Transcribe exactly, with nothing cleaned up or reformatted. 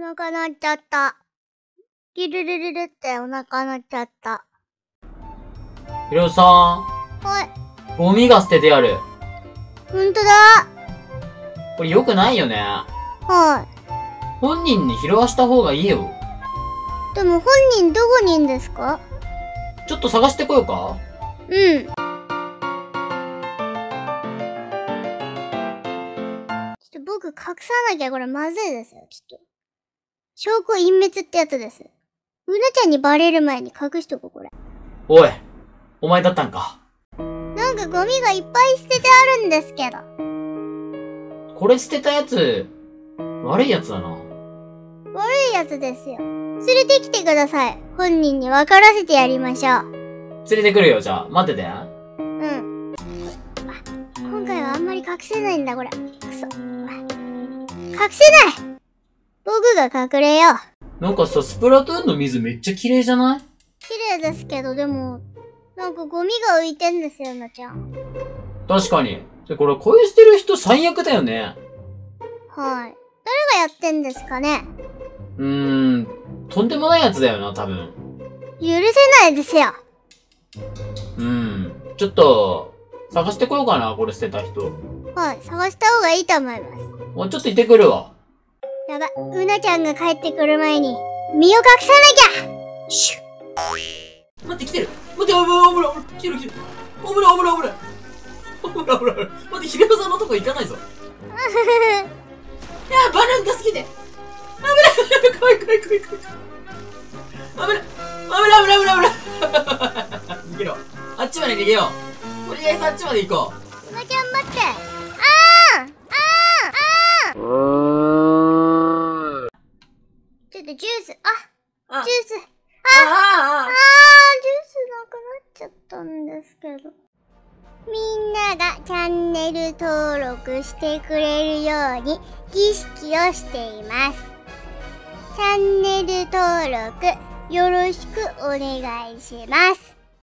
腹鳴っちゃった。ギルルルルってお腹鳴っちゃった。 ひろさん。 はい。 ゴミが捨ててある。 ほんとだ。 これ良くないよね。 はい。 本人に拾わした方がいいよ。 でも本人どこにいんですか？ ちょっと探してこようか？ うん。ちょっと僕隠さなきゃこれまずいですよ、ちょっと。証拠隠滅ってやつです。うなちゃんにバレる前に隠しとこう、これ。 おい、お前だったんか。 なんかゴミがいっぱい捨ててあるんですけど。 これ捨てたやつ、悪いやつだな。 悪いやつですよ。連れてきてください。本人に分からせてやりましょう。 連れてくるよ、じゃあ。待ってて。 うん。今回はあんまり隠せないんだ、これ。くそ。隠せない！僕が隠れよう。 なんかさ、スプラトゥーンの水めっちゃ綺麗じゃない？ 綺麗ですけど、でも、なんかゴミが浮いてんですよ、なちゃん。 確かに。で、これ声捨てる人最悪だよね。 はい。誰がやってんですかね？ うーん、とんでもないやつだよな、多分。 許せないですよ。 うん。ちょっと、探してこようかな、これ捨てた人。 はい、探した方がいいと思います。 もうちょっと行ってくるわ。 やば、うなちゃんが帰ってくる前に、身を隠さなきゃ！シュッ。待って、来てる。待って、危ない、危ない、危ない。来てる、来てる。危ない、危ない、危ない。危ない、危ない、危ない。待って、ひろさんのとこ行かないぞ。いや、バナナが好きで。危ない、怖い、怖い、怖い、怖い。危ない、危ない、危ない、危ない、危ない。逃げろ。あっちまで逃げよう。とりあえずあっちまで行こう。うなちゃん待って。あーあーあーちょっとジュース、あ、ジュース。あ、ああ、ジュースなくなっちゃったんですけど。みんながチャンネル登録してくれるように儀式をしています。チャンネル登録よろしくお願いします。